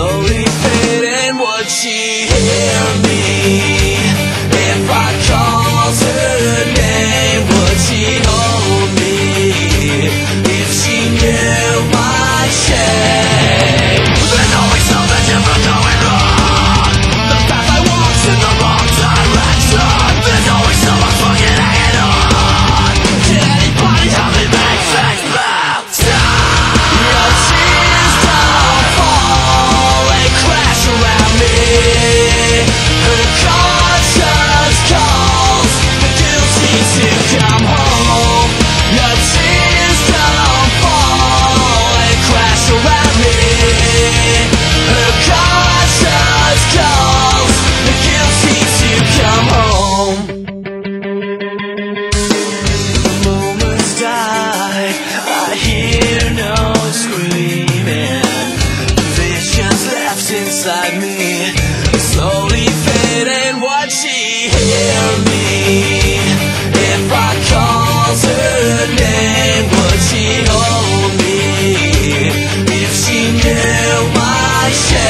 slowly fading. Would she hear me if I called her name? Would she hold me if she knew my shame? There's always something different going wrong. The path I walk's in the wrong direction. There's always someone fucking hanging on. Can anybody help me make things better? Your tears don't fall, they crash around me. Her conscience calls the guilty to come home. Your tears don't fall, they crash around me. Her conscience calls the guilty to come home. Moments die, I hear no screaming. Visions left inside me, slowly fading. Would she hear me if I called her name? Would she hold me if she knew my shame?